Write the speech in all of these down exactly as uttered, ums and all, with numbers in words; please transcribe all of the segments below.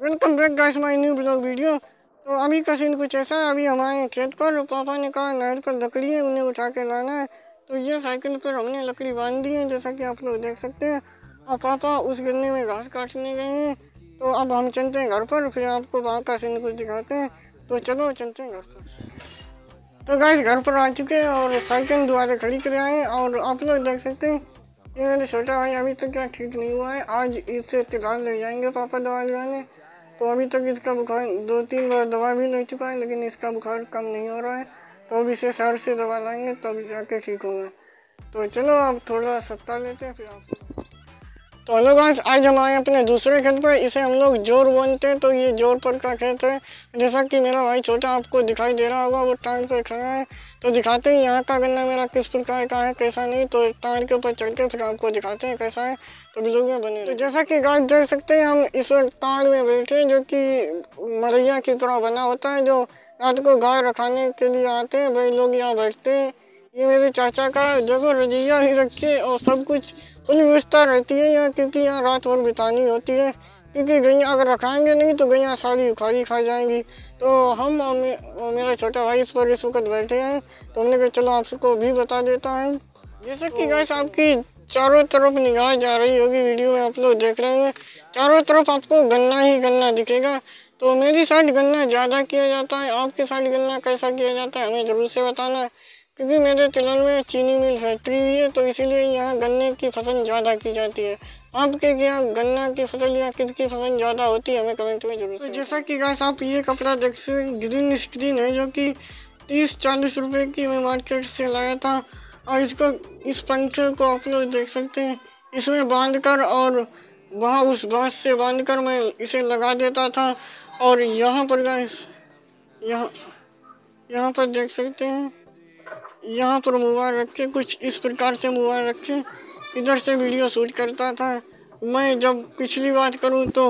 Welcome back guys my new blog video. तो अभी का सीन कुछ ऐसा है। अभी हमारे खेत पर पापा ने कहा नहर पर लकड़ी है, उन्हें उठा के लाना है। तो ये साइकिल पर हमने लकड़ी बांध दी है, जैसा कि आप लोग देख सकते हैं। और पापा उस गन्ने में घास काटने गए हैं। तो अब हम चलते हैं घर पर, फिर आपको वहाँ का सीन कुछ दिखाते हैं। तो चलो चलते हैं घर पर। तो गाइस घर पर आ चुके हैं और साइकिल दोबारा खड़ी कर आए हैं। और आप लोग देख सकते हैं ये मेरे छोटा भाई अभी तक क्या ठीक नहीं हुआ है। आज इसे तिलान ले जाएंगे पापा दवा लगाने। तो अभी तक इसका बुखार दो तीन बार दवा भी ले चुका है, लेकिन इसका बुखार कम नहीं हो रहा है। तो अब इसे शहर से दवा लाएंगे तब जाके ठीक होगा। तो चलो अब थोड़ा सत्ता लेते हैं फिर आपसे। तो हेलो गाइस, आज हम आए अपने दूसरे खेत पर। इसे हम लोग जोर बोलते हैं। तो ये जोर पर का खेत है। जैसा कि मेरा भाई छोटा आपको दिखाई दे रहा होगा, वो टांग पर खड़ा है। तो दिखाते हैं यहाँ का गन्ना मेरा किस प्रकार का है, कैसा नहीं। तो टांग के ऊपर चढ़ के फिर आपको दिखाते हैं कैसा है। तो वीडियो में बने। तो जैसा कि गाइस देख सकते हैं, हम इस वक्त टांग में बैठे हैं, जो कि मरैया की तरह बना होता है, जो रात को गाय रखाने के लिए आते हैं वही लोग यहाँ बैठते हैं। ये मेरे चाचा का जगह रजिया ही रखे और सब कुछ फुल व्यवस्था रहती है यहाँ, क्योंकि यहाँ रात भर बितानी होती है। क्योंकि गैया अगर रखाएंगे नहीं तो गैया सारी उखाड़ी खा जाएंगी। तो हम और, मे, और मेरा छोटा भाई इस पर इस वक्त बैठे हैं। तो हमने कहा चलो आपको भी बता देता है। जैसे कि गाइस आपकी चारों तरफ निगाह जा रही होगी, वीडियो में आप लोग देख रहे हैं, चारों तरफ आपको गन्ना ही गन्ना दिखेगा। तो मेरी साइड गन्ना ज़्यादा किया जाता है, आपके साइड गन्ना कैसा किया जाता है हमें ज़रूर से बताना है। क्योंकि मेरे तिलन में चीनी मिल फैक्ट्री हुई है, तो इसीलिए यहाँ गन्ने की फसल ज़्यादा की जाती है। आपके यहाँ गन्ना की फसल या किसकी फसल ज़्यादा होती है हमें कमेंट में जरूर। तो जैसा कि गाइस आप ये कपड़ा देख सकते, ग्रीन स्क्रीन है, जो कि तीस चालीस रुपए की मैं मार्केट से लाया था। और इसको इस पंखे को आप लोग देख सकते हैं, इसमें बांध कर और वहाँ उस बांस से बांध कर मैं इसे लगा देता था। और यहाँ पर गाइस यहाँ यहाँ पर देख सकते हैं, यहाँ पर मोबाइल रख के कुछ इस प्रकार से मोबाइल रख के इधर से वीडियो शूट करता था मैं। जब पिछली बात करूँ तो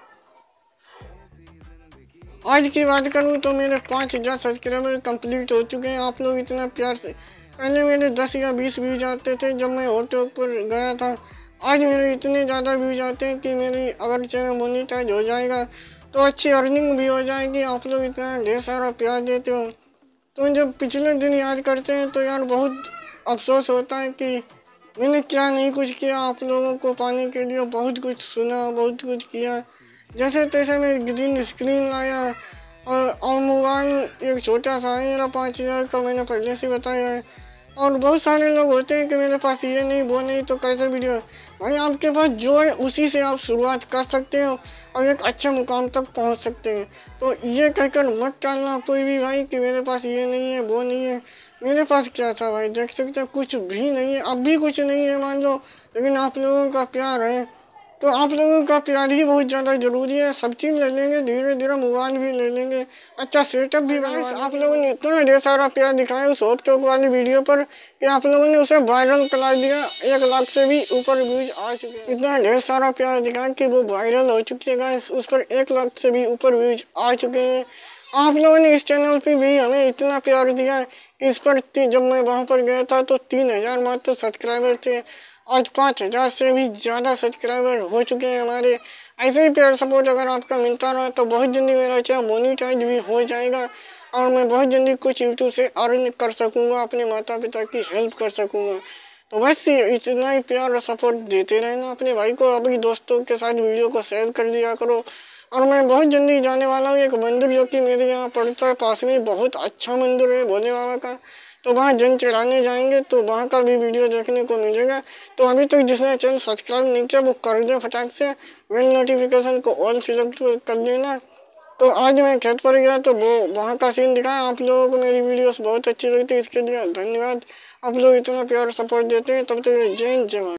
आज की बात करूँ तो मेरे पाँच हज़ार सब्सक्राइबर कंप्लीट हो चुके हैं। आप लोग इतना प्यार से, पहले मेरे दस या बीस व्यूज आते थे जब मैं ऑटो पर गया था। आज मेरे इतने ज़्यादा व्यूज आते हैं कि मेरी अगर चैनल मोनेटाइज हो जाएगा तो अच्छी अर्निंग भी हो जाएगी। आप लोग इतना ढेर सारा प्यार देते हो। तो जब पिछले दिन याद करते हैं तो यार बहुत अफसोस होता है कि मैंने क्या नहीं कुछ किया। आप लोगों को पाने के लिए बहुत कुछ सुना, बहुत कुछ किया। जैसे तैसे मैं ग्रीन स्क्रीन लाया और, और मोबाइल एक छोटा सा है मेरा, पाँच हज़ार का, मैंने पहले से बताया है। और बहुत सारे लोग होते हैं कि मेरे पास ये नहीं वो नहीं, तो कैसे वीडियो भाई आपके पास जो है उसी से आप शुरुआत कर सकते हो और एक अच्छे मुकाम तक पहुंच सकते हैं। तो ये कहकर मत टालना कोई भी भाई कि मेरे पास ये नहीं है वो नहीं है। मेरे पास क्या था भाई, देख सकते कुछ भी नहीं है, अब भी कुछ नहीं है मान लो, लेकिन आप लोगों का प्यार है। तो आप लोगों का प्यार ही बहुत ज़्यादा ज़रूरी है। सब चीज़ ले लेंगे, धीरे धीरे मोबाइल भी ले लेंगे, अच्छा सेटअप भी बनवा। आप लोगों ने इतना ढेर सारा प्यार दिखाया उस हॉट टॉक वाली वीडियो पर कि आप लोगों ने उसे वायरल करा दिया। एक लाख से भी ऊपर व्यूज आ चुके हैं। इतना ढेर सारा प्यार दिखाया कि वो वायरल हो चुकी है, उस पर एक लाख से भी ऊपर व्यूज आ चुके हैं। आप लोगों ने इस चैनल पे भी हमें इतना प्यार दिया कि इस पर जब मैं वहाँ पर गया था तो तीन हजार मात्र सब्सक्राइबर थे, आज पाँच हजार से भी ज़्यादा सब्सक्राइबर हो चुके हैं हमारे। ऐसे ही प्यार सपोर्ट अगर आपका मिलता रहा तो बहुत जल्दी मेरा चैनल मोनेटाइज भी हो जाएगा और मैं बहुत जल्दी कुछ यूट्यूब से अर्न कर सकूँगा, अपने माता पिता की हेल्प कर सकूँगा। तो बस इतना ही प्यार और सपोर्ट देते रहना अपने भाई को। अपने दोस्तों के साथ वीडियो को शेयर कर दिया करो। और मैं बहुत जल्दी जाने वाला हूँ एक मंदिर जो कि मेरे यहाँ पड़ता है पास में, बहुत अच्छा मंदिर है भोले बाबा का। तो वहाँ जल चढ़ाने जाएंगे, तो वहाँ का भी वीडियो देखने को मिलेगा। तो अभी तक जिसने चैनल सब्सक्राइब नहीं किया वो कर दे फटाक से, बेल नोटिफिकेशन को ऑल सिलेक्ट कर देना। तो आज मैं खेत पर गया तो वो वहाँ का सीन दिखाया। आप लोगों को मेरी वीडियोस बहुत अच्छी लगती है, इसके लिए धन्यवाद। आप लोग इतना प्यार सपोर्ट देते हैं, तब तक जय हिंद जय भारत।